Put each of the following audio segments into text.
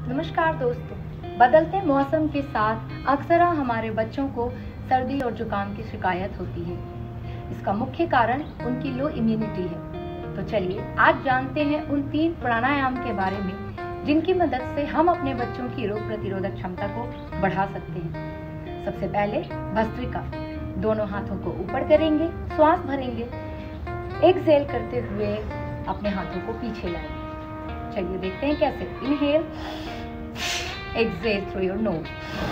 नमस्कार दोस्तों, बदलते मौसम के साथ अक्सर हमारे बच्चों को सर्दी और जुकाम की शिकायत होती है। इसका मुख्य कारण उनकी लो इम्यूनिटी है। तो चलिए आज जानते हैं उन 3 प्राणायाम के बारे में जिनकी मदद से हम अपने बच्चों की रोग प्रतिरोधक क्षमता को बढ़ा सकते हैं। सबसे पहले भस्त्रिका। दोनों हाथों को ऊपर करेंगे, श्वास भरेंगे, एक्सहेल करते हुए अपने हाथों को पीछे लाएंगे। चलिए देखते हैं कैसे। Inhale, exhale through your nose.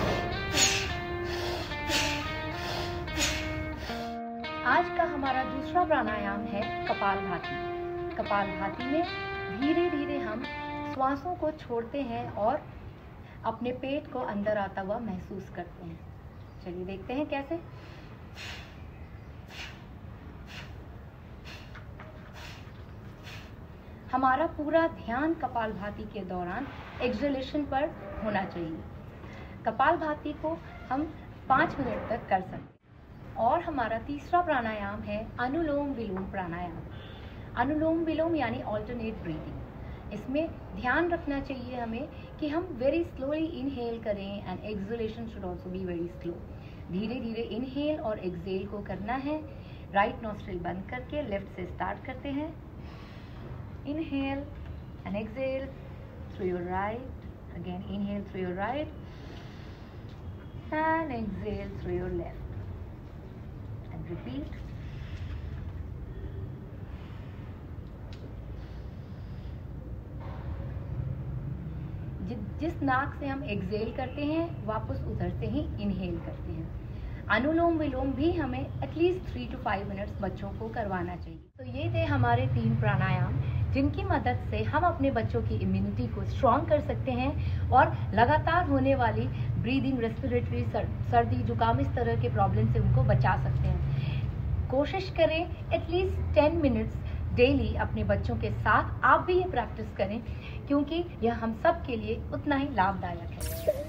आज का हमारा दूसरा प्राणायाम है कपालभाति। कपालभाति में धीरे धीरे हम श्वासों को छोड़ते हैं और अपने पेट को अंदर आता हुआ महसूस करते हैं। चलिए देखते हैं कैसे। हमारा पूरा ध्यान कपालभाति के दौरान एक्सहेलेशन पर होना चाहिए। कपालभाति को हम 5 मिनट तक कर सकते हैं। और हमारा तीसरा प्राणायाम है अनुलोम विलोम प्राणायाम। अनुलोम विलोम यानी ऑल्टरनेट ब्रीथिंग। इसमें ध्यान रखना चाहिए हमें कि हम वेरी स्लोली इनहेल करें and exhalation should also be very slow. धीरे धीरे इनहेल और एक्सहेल को करना है। राइट नॉस्ट्रिल बंद करके लेफ्ट से स्टार्ट करते हैं। Inhale and exhale through your right. Again, inhale through your right and exhale through your left. And repeat. जिस नाक से हम एक्सहेल करते हैं वापस उधर से ही इनहेल करते हैं। अनुलोम विलोम भी हमें एटलीस्ट 3 to 5 मिनट्स बच्चों को करवाना चाहिए। तो ये थे हमारे 3 प्राणायाम जिनकी मदद से हम अपने बच्चों की इम्यूनिटी को स्ट्रॉन्ग कर सकते हैं और लगातार होने वाली ब्रीदिंग, रेस्पिरेटरी, सर्दी, जुकाम इस तरह के प्रॉब्लम से उनको बचा सकते हैं। कोशिश करें एटलीस्ट 10 मिनट्स डेली अपने बच्चों के साथ आप भी ये प्रैक्टिस करें, क्योंकि यह हम सब के लिए उतना ही लाभदायक है।